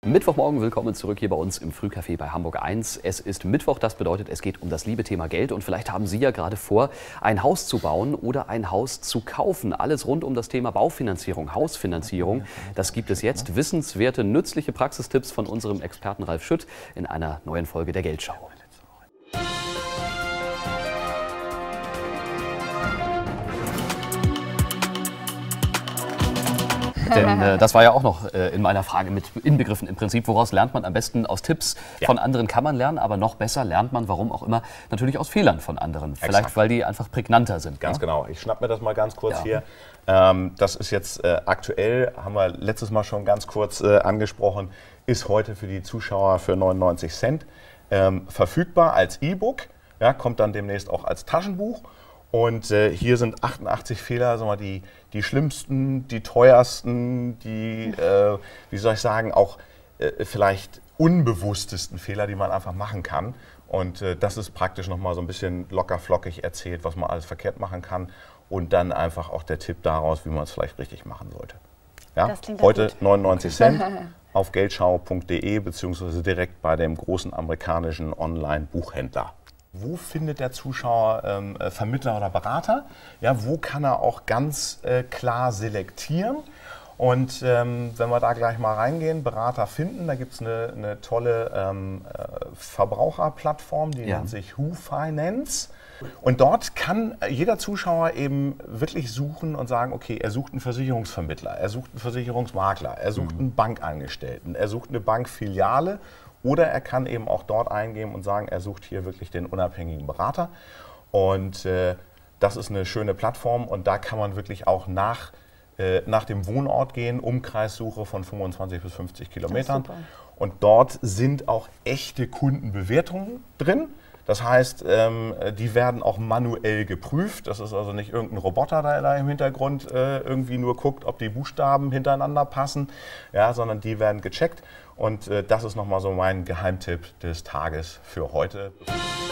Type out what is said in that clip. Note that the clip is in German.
Mittwochmorgen, willkommen zurück hier bei uns im Frühcafé bei Hamburg 1. Es ist Mittwoch, das bedeutet, es geht um das liebe Thema Geld und vielleicht haben Sie ja gerade vor, ein Haus zu bauen oder ein Haus zu kaufen. Alles rund um das Thema Baufinanzierung, Hausfinanzierung, das gibt es jetzt. Wissenswerte, nützliche Praxistipps von unserem Experten Ralf Schütt in einer neuen Folge der Geldschau. Denn das war ja auch noch in meiner Frage mit inbegriffen im Prinzip. Woraus lernt man am besten? Aus Tipps von anderen kann man lernen, aber noch besser lernt man, warum auch immer, natürlich aus Fehlern von anderen. Vielleicht, weil die einfach prägnanter sind. Ganz genau. Ich schnapp mir das mal ganz kurz hier. Das ist jetzt aktuell, haben wir letztes Mal schon ganz kurz angesprochen, ist heute für die Zuschauer für 99 Cent verfügbar als E-Book. Ja, kommt dann demnächst auch als Taschenbuch. Und hier sind 88 Fehler, sagen wir, die schlimmsten, die teuersten, die, wie soll ich sagen, auch vielleicht unbewusstesten Fehler, die man einfach machen kann. Und das ist praktisch nochmal so ein bisschen locker flockig erzählt, was man alles verkehrt machen kann. Und dann einfach auch der Tipp daraus, wie man es vielleicht richtig machen sollte. Ja? Heute 99 Cent auf geldschau.de beziehungsweise direkt bei dem großen amerikanischen Online-Buchhändler. Wo findet der Zuschauer Vermittler oder Berater? Ja, wo kann er auch ganz klar selektieren? Und wenn wir da gleich mal reingehen, Berater finden, da gibt es eine tolle Verbraucherplattform, die nennt sich Who Finance. Und dort kann jeder Zuschauer eben wirklich suchen und sagen, okay, er sucht einen Versicherungsvermittler, er sucht einen Versicherungsmakler, er sucht einen Bankangestellten, er sucht eine Bankfiliale. Oder er kann eben auch dort eingeben und sagen, er sucht hier wirklich den unabhängigen Berater. Und das ist eine schöne Plattform und da kann man wirklich auch nach dem Wohnort gehen, Umkreissuche von 25 bis 50 Kilometern. Und dort sind auch echte Kundenbewertungen drin. Das heißt, die werden auch manuell geprüft. Das ist also nicht irgendein Roboter, der da im Hintergrund irgendwie nur guckt, ob die Buchstaben hintereinander passen, ja, sondern die werden gecheckt. Und das ist nochmal so mein Geheimtipp des Tages für heute.